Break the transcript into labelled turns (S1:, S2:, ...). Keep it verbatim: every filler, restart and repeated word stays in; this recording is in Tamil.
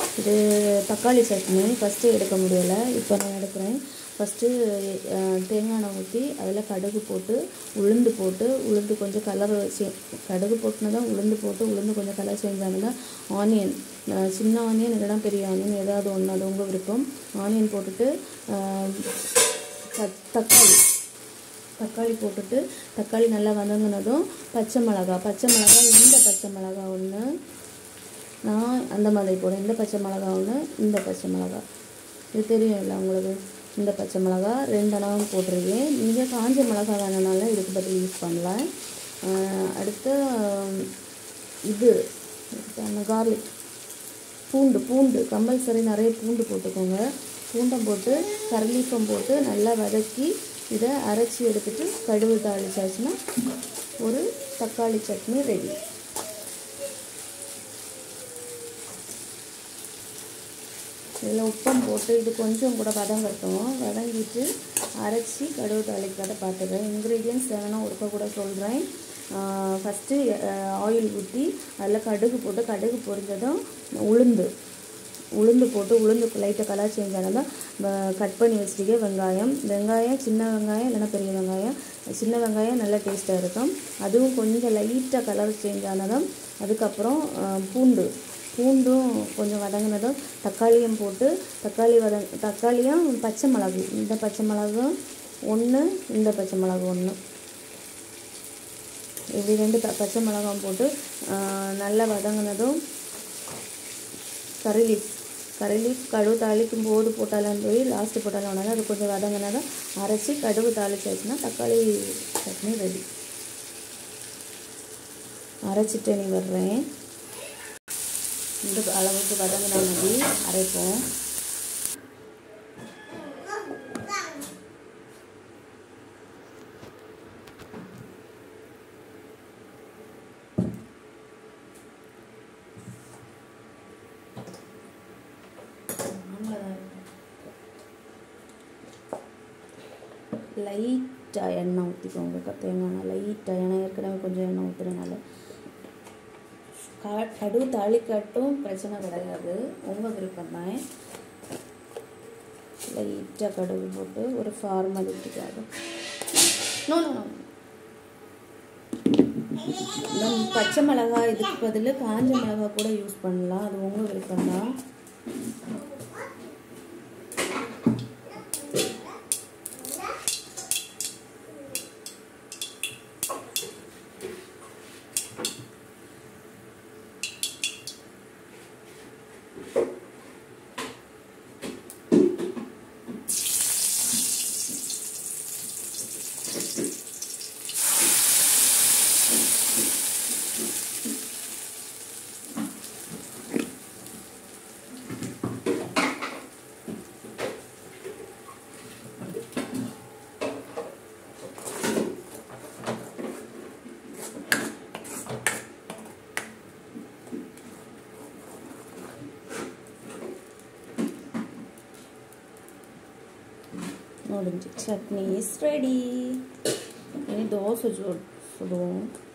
S1: இது தக்காளி சட்னி ஃபஸ்ட்டு எடுக்க முடியலை, இப்போ நான் எடுக்கிறேன். ஃபஸ்ட்டு தேங்காய் எண்ணெய் ஊற்றி அதில் கடுகு போட்டு உளுந்து போட்டு உளுந்து கொஞ்சம் கலர் சே கடுகு போட்டுனா தான் உளுந்து போட்டு உளுந்து கொஞ்சம் கலர் சேஞ்ச் ஆனதுன்னா ஆனியன், சின்ன ஆனியன் இல்லைனா பெரிய ஆனியன் ஏதாவது ஒன்று, அது உங்கள் விருப்பம். ஆனியன் போட்டுட்டு தக்காளி தக்காளி போட்டுட்டு தக்காளி நல்லா வதங்கினதும் பச்சை மிளகா பச்சை மிளகா இந்த பச்சை மிளகா ஒன்று, நான் அந்த மாதிரி போடுறேன். இந்த பச்சை மிளகா ஒன்று, இந்த பச்சை மிளகா இது தெரியும் இல்லை உங்களுக்கு. இந்த பச்சை மிளகா ரெண்டெண்ணம் போட்டிருக்கேன். நீங்கள் காஞ்ச மிளகா வேணுனால இதுக்கு பதில் யூஸ் பண்ணலாம். அடுத்து இது கார்லிக், பூண்டு பூண்டு கம்பல்சரி நிறைய பூண்டு போட்டுக்கோங்க. பூண்டை போட்டு கரலீஃபம் போட்டு நல்லா வதக்கி இதை அரைச்சி எடுத்துகிட்டு கடுகு தாளிச்சாச்சுன்னா ஒரு தக்காளி சட்னி ரெடி. இதில் உப்பம் போட்டு இது கொஞ்சம் கூட வதங்கட்டும். வதங்கிட்டு அரைச்சி கடுகு தாளிக்கிறத பார்த்துக்கிறேன். இன்க்ரீடியன்ட்ஸ் வேணும்னா ஒருக்க கூட சொல்கிறேன். ஃபஸ்ட்டு ஆயில் ஊற்றி அதில் கடுகு போட்டு கடுகு பொரிஞ்சதும் உளுந்து உளுந்து போட்டு உளுந்து லைட்டாக கலர் சேஞ்ச் ஆனதும் கட் பண்ணி வச்சுட்டு வெங்காயம் வெங்காயம் சின்ன வெங்காயம் இல்லைன்னா பெரிய வெங்காயம், சின்ன வெங்காயம் நல்லா டேஸ்ட்டாக இருக்கும். அதுவும் கொஞ்சம் லைட்டாக கலர் சேஞ்ச் ஆனதும் அதுக்கப்புறம் பூண்டு பூண்டும் கொஞ்சம் வதங்கினதும் தக்காளியும் போட்டு தக்காளி வதங் தக்காளியும் பச்சை மிளகு, இந்த பச்சை மிளகு ஒன்று, இந்த பச்சை மிளகு ஒன்று, இப்படி ரெண்டு த பச்சை மிளகாயும் போட்டு நல்லா வதங்கினதும் கறி லீஃப் கறி லீஃப் கடுகு தாளிக்கும் போது போட்டாலும் போய் லாஸ்ட்டு போட்டாலும் ஒன்றாலும் அது கொஞ்சம் வதங்கினதும் அரைச்சி கடுகு தாளிச்சாச்சுன்னா தக்காளி சட்னி ரெடி. அரைச்சிட்டு நீ வர்றேன். இந்த அளவுக்கு வதங்கினா மாதிரி அரைப்போம். லைட்டாக எண்ணெய் ஊற்றிக்கோங்க. தேங்காய் லைட்டாக எண்ணெய் ஏற்கனவே கொஞ்சம் எண்ணெய் ஊற்றுறதுனால கா கடுகு தாளிக்காட்டும் பிரச்சனை கிடையாது, உங்கள் விருப்பம் தான். லைட்டாக கடுகு போட்டு ஒரு ஃபார்மாலிட்டிக்காக நோ நோ நோ நம்ம பச்சை மிளகாய் இதுக்கு பதில் காஞ்ச மிளகாய் கூட யூஸ் பண்ணலாம், அது உங்கள் விருப்பம் தான். முடிஞ்சு சட்னி இஸ் ரெடி. இனி தோசை சுடுவோம்.